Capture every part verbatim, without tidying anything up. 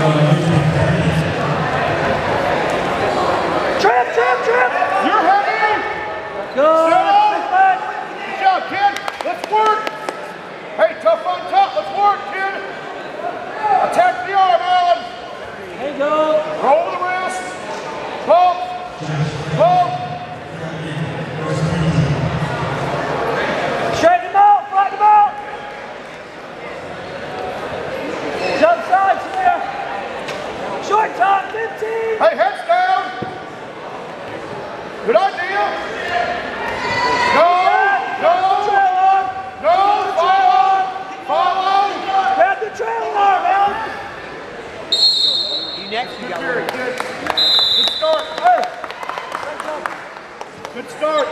Trip, trip, trip! You're heavy! Good! Good job, kid! Let's work! Hey, tough on top, let's work, kid! Attack the arm, Alan! There you go! Roll the wrist! Bump! Bump! Straighten him out, flatten him out! Jump sides here! Short top, fifteen! Hey, heads down! Good idea! No! No! No! Follow! Follow! Grab the trail arm, Alan! You next, you got Good, one. good. Good start. Hey! Good start.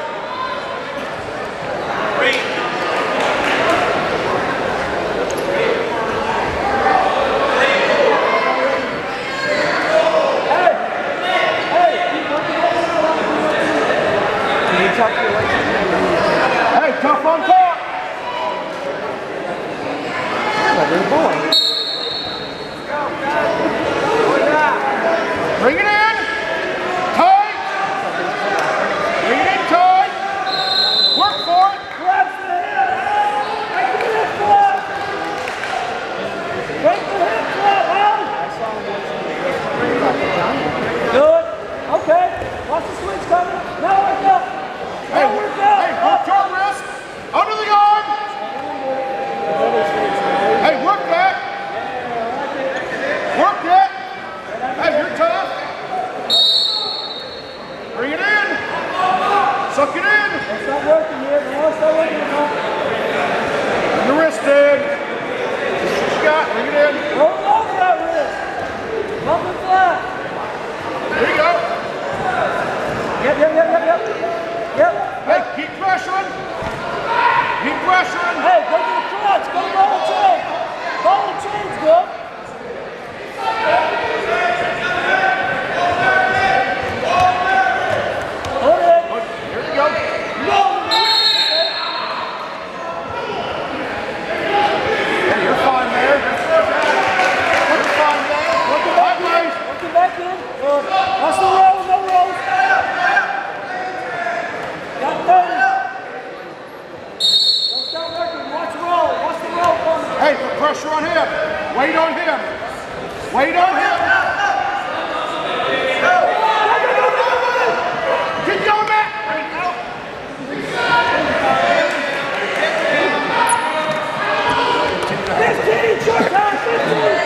Hey, tough on top. Bring it in. Tight. Bring it in tight. Work for it. Grab the hip! Break the hip flap! Break the hip flap, Alan! Good. Okay. Watch the switch coming. Now work up. Hey, Now work up. hey, work your wrist. Under the arm. Hey, work that. Work that. Hey, you're tough. Bring it in. Suck it in. It's not working here. No, it's not working. Bring the wrist in. Just what you got. Bring it in. Roll over that wrist. Bump it flat. There you go. Yep, yep, yep, yep, yep. Yep. Hey, keep pressuring. Keep pressuring. Hey, go to the clutch. Go ball the chain. Ball the chain's good. Hold it. Here we go. Hey, you're fine there. You're fine there. Working back in. Working back in. Good. Watch the roll. No rolls. Got thirty. Don't stop working. Watch the roll. Watch the roll coming. Hey, put pressure on him. Weight on him. Weight on him. Keep going, Matt. fifteen. Short time. fifteen.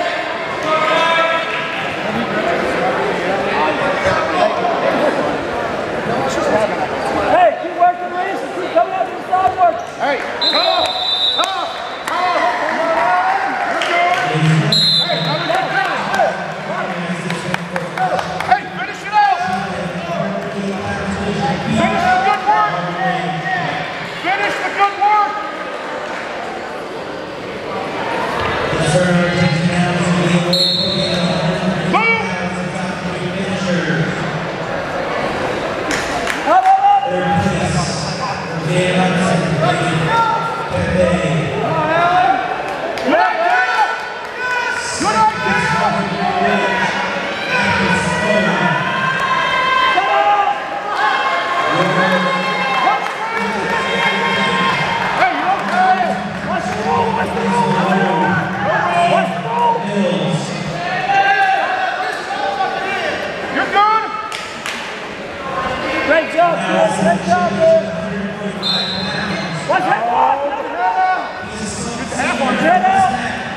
Hey, keep working wrist and keep coming out to the side work. Hey, tough, tough, tough. You're good. Hey, how did you finish? Hey, finish it out. Finish the good work. Finish the good work. Boom. Up, up, up. Good idea. Good idea. Hey, you okay? Watch the roll. Watch the roll. Watch the roll. You're good. Great job, Chris. Great job, man. Watch that walk. Half on Get out.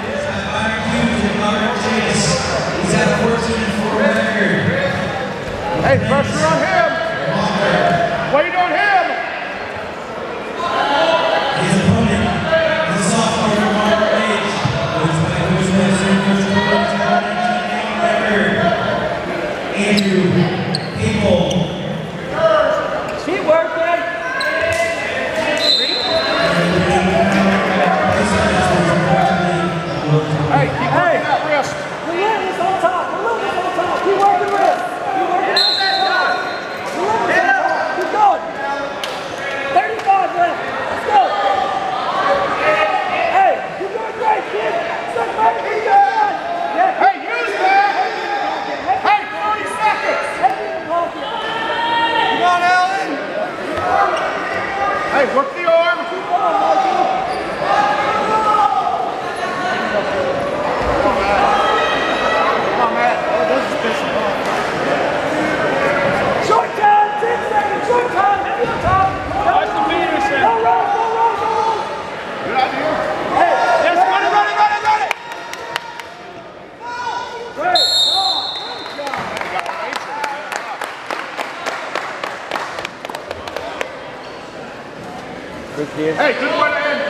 Hey, pressure on him. Weight on him. Andrew, people. Keep working. Hey, keep working that wrist. Relentless on top. Relentless on top. Keep working wrist. Keep working wrist on top. Relentless on top. Keep going. thirty-five left. Let's go. Hey, you're doing great, kid. Suck back. You're doing good. Yeah. Hey, use that. Hey, good way to end